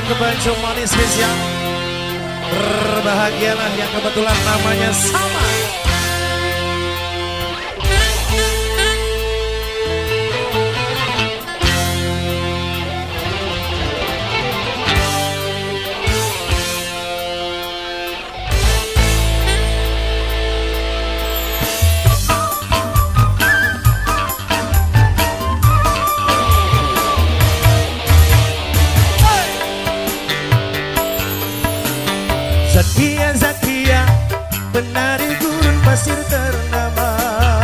yang kebancung manis spesial. Berbahagialah yang kebetulan namanya sama. Zakia, Zakia, penari gurun pasir ternama.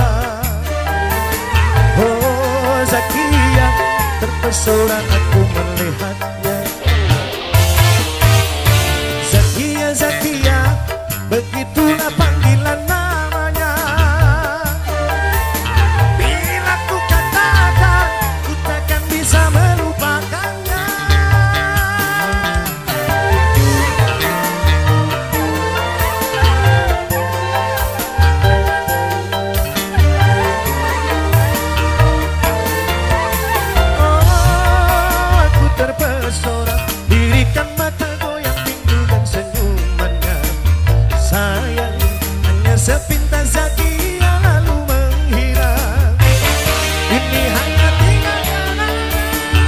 Oh Zakia, terpesona aku melihatnya. Zakia, Zakia, begitulah panggilan namanya. Bila ku katakan, ku takkan bisa melupakannya. Dirikan mata goyang tinggi dan senyumannya. Sayang, hanya sepintas Zakia lalu menghilang. Ini hanya tinggal kenangan.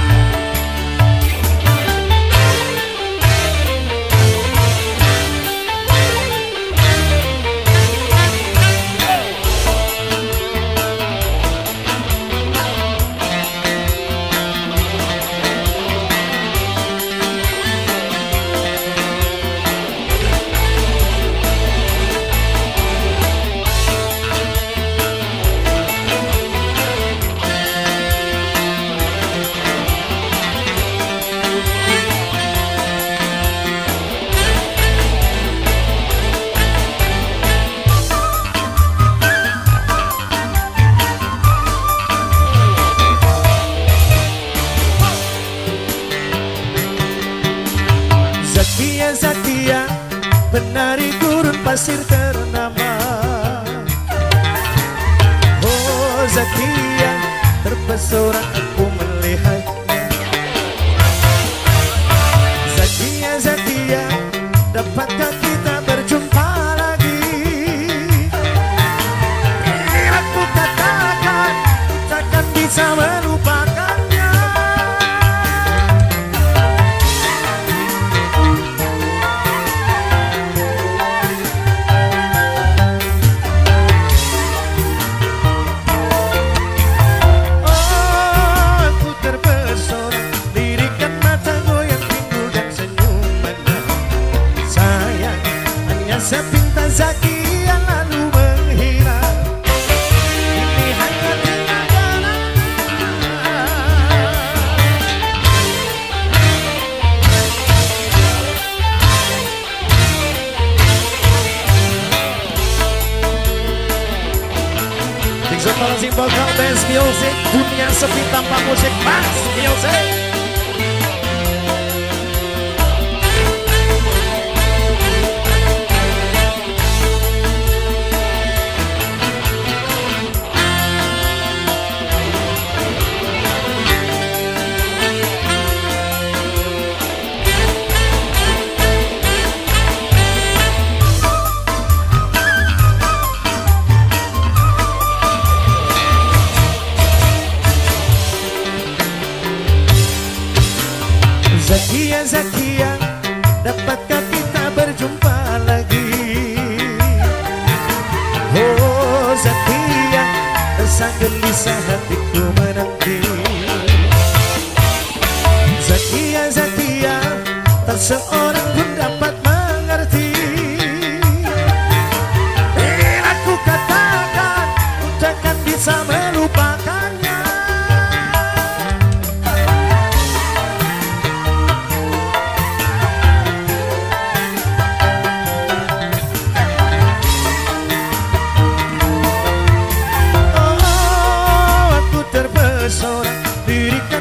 Zakia, Zakia, penari gurun pasir ternama. Oh Zakia, terpesona aku melihatnya. Zakia, Zakia, dapatkah kita berjumpa lagi? Bila ku katakan, takkan bisa melupakannya. Sepintas Zakia lalu menghilang. Ini hanya tinggal kenangan. Dixon Balancing Vocal Dance Music, dunia sepi tanpa musik. Bass Music. Zakia, Zakia, dapatkah kita berjumpa lagi? Oh Zakia, resah gelisah hatiku menanti. Zakia, Zakia, tak seorang pun dapat mengerti. Bila ku katakan, ku takkan bisa melupakannya. Terpesona dirikan